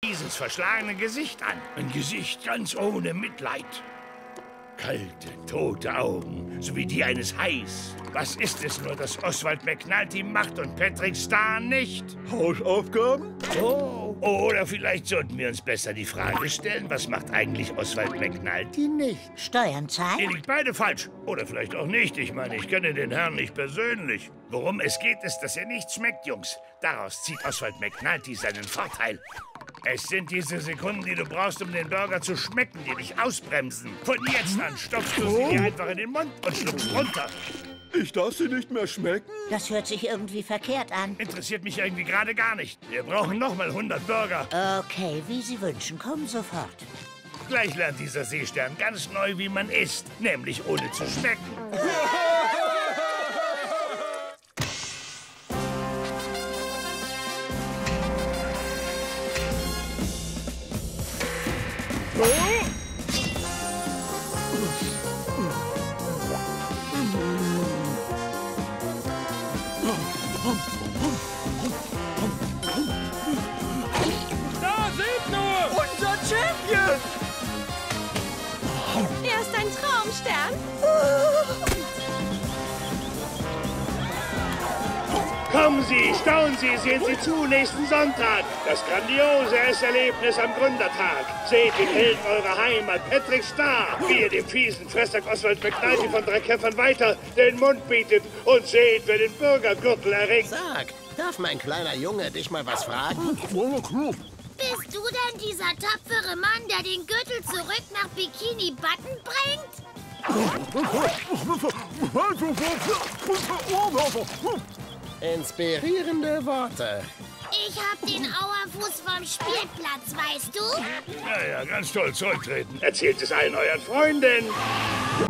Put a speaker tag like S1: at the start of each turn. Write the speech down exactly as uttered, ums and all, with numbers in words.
S1: dieses verschlagene Gesicht an. Ein Gesicht ganz ohne Mitleid. Kalte, tote Augen, so wie die eines Hais. Was ist es nur, dass Oswald McNulty macht und Patrick Star nicht?
S2: Hausaufgaben?
S1: Oh, oder vielleicht sollten wir uns besser die Frage stellen, was macht eigentlich Oswald McNulty nicht?
S3: Steuern zahlen?
S1: Ihr liegt beide falsch. Oder vielleicht auch nicht. Ich meine, ich kenne den Herrn nicht persönlich. Worum es geht, ist, dass er nichts schmeckt, Jungs. Daraus zieht Oswald McNulty seinen Vorteil. Es sind diese Sekunden, die du brauchst, um den Burger zu schmecken, die dich ausbremsen. Von jetzt an stopfst du sie dir einfach in den Mund und schluckst runter.
S2: Ich darf sie nicht mehr schmecken?
S3: Das hört sich irgendwie verkehrt an.
S1: Interessiert mich irgendwie gerade gar nicht. Wir brauchen nochmal hundert Burger.
S3: Okay, wie Sie wünschen. Kommen sofort.
S1: Gleich lernt dieser Seestern ganz neu, wie man isst. Nämlich ohne zu schmecken.
S4: Da seht nur!
S2: Unser Champion!
S5: Er ist ein Traumstern.
S1: Kommen Sie, staunen Sie, sehen Sie zu, nächsten Sonntag. Das grandiose Esserlebnis am Gründertag. Seht den Helden eurer Heimat, Patrick Star, wie er dem fiesen Fressack Oswald McNulty von Dreckkämpfern weiter den Mund bietet. Und seht, wer den Bürgergürtel erringt.
S6: Sag, darf mein kleiner Junge dich mal was fragen?
S7: Bist du denn dieser tapfere Mann, der den Gürtel zurück nach Bikini Button bringt?
S6: Inspirierende Worte.
S7: Ich hab den Auerfuß vom Spielplatz, weißt du?
S1: Ja, ja, ganz toll, zurücktreten. Erzählt es allen euren Freunden.